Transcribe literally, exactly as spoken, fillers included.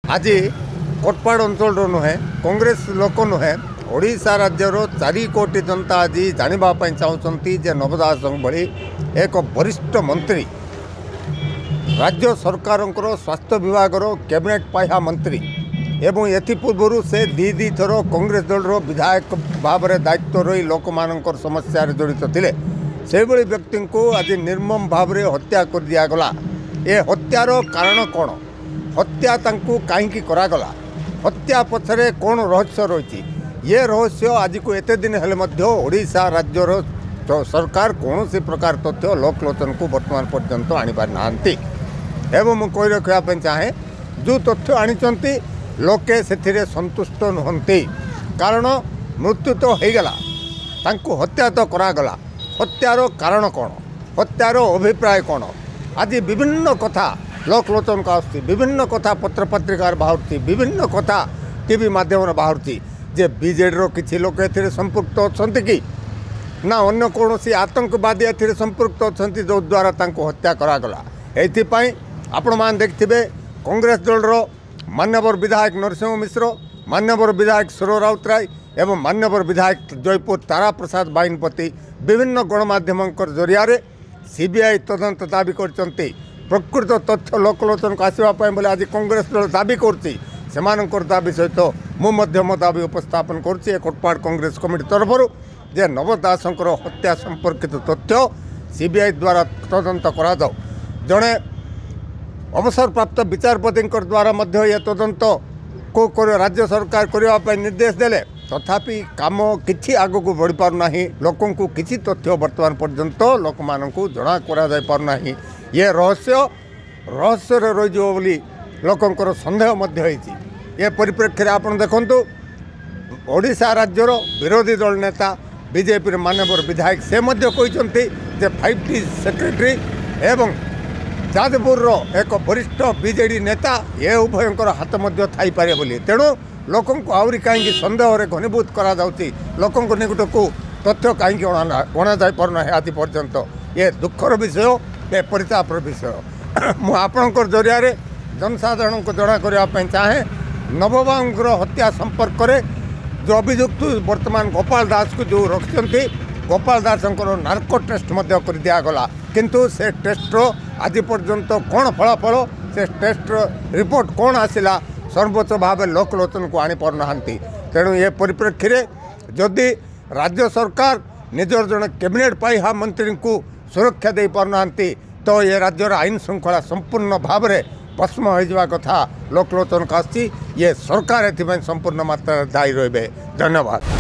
आज कोटपाड़ अंचल नुहे कांग्रेस लोक नुहे ओडिशा राज्यर चारि कोटी जनता आज जानापी चाहते जे नव दास भली एक वरिष्ठ मंत्री राज्य सरकार स्वास्थ्य विभाग कैबिनेट पाइहा मंत्री एवं एपूर्व से दी दी थर कांग्रेस दल विधायक भाव में दायित्व रही लोक मान समस्या जड़ित थे से व्यक्ति को आज निर्मम भाव में हत्या कर दिगला। ये हत्यार कारण कौन, हत्या कहीं करागला, हत्या पछरे कौन रहस्य रही, ये रहस्य आज को एत दिन हेले ओडिशा राज्यर सरकार कौन सी प्रकार तथ्य लोकलोचन को वर्तमान पर्यंत आनी पारि नांती। एवं मुझे कही रखा चाहे जो तथ्य आनी लोके से संतुष्ट नुहंती कारण मृत्यु तो होगला, हत्या तो करागला, हत्यार कारण कौन, हत्यार अभिप्राय कौन, आज विभिन्न कथा लोकलोचन को आसुची, विभिन्न कथा पत्र पत्रिकार बाहर, विभिन्न कथा टीवी माध्यम बाहर जे बीजेडी किसी लोक ए संपृक्त अच्छा कि ना अन्य कौन सी आतंकवादी ए संपृक्त अच्छा जो द्वारा हत्या करागला। ये आपण मान देखिथे कांग्रेस दलर मान्यवर विधायक नरसिंह मिश्र, मान्यवर विधायक सुर राउतराय एवं मान्यवर विधायक जयपुर तारा प्रसाद बाहिनीपति विभिन्न गणमाध्यम जरिया सीबीआई तदंत दाबी करते प्रकृत तथ्य लोकलोचन को आसवाई बोले आज कांग्रेस दल दाबी करती दाबी सहित मुझे मो दाबी उपस्थापन कर कोटपाड़ कांग्रेस कमिटी तरफ जे नव दास हत्या संपर्कित तथ्य सीबीआई द्वारा तदंत करा जाओ। जड़े अवसर प्राप्त विचारपति द्वारा ये तदंत को राज्य सरकार करने निर्देश देले तथापि काम किछि आगो को बढ़ी पारना, लोकों को किछि तथ्य वर्तमान पर्यंत लोक मान को जना करा पारना। ये रहस्य रहस्य रही बोली लोकंकर संदेह मध्य होइछि। ये परिप्रेक्षी आप देखु ओडिशा राज्यर विरोधी दल नेता बीजेपी मानवर विधायक से कहते जे फाइव टी सेक्रेटरी एवं जाजपुर एक वरिष्ठ बीजेडी नेता ये उभयंकर हाथ मध्य थाई पारे बोली, तेणु लोकों को आहरी कहीं सन्देह घनीभूत करा जाउछि, लोकों को निकट को तथ्य कहीं अणा जा पारना है आज पर्यंत। ये दुखर विषय, ये परितापर विषय मु आपणकर जरिया जनसाधारण को जना करने चाहे नवबांगर हत्या संपर्क में जो अभियुक्त वर्तमान गोपाल दास को जो रखते गोपाल दास नार्को टेस्ट कर दिगला, किंतु से टेस्ट आज पर्यंत कौन फलाफल से टेस्ट रिपोर्ट कौन आसला सर्वोच्च भाव लोकलोचन को आनी पारना। तेणु ये परिप्रेक्षी में जदि राज्य सरकार निजर जन कैबिनेट पाइहा मंत्री को सुरक्षा दे पारना तो ये राज्यर आईन श्रृंखला संपूर्ण भाव में भस्म हो कथा लोकलोचन को आसी। ये सरकार एथि संपूर्ण मात्रा दायी रही। धन्यवाद।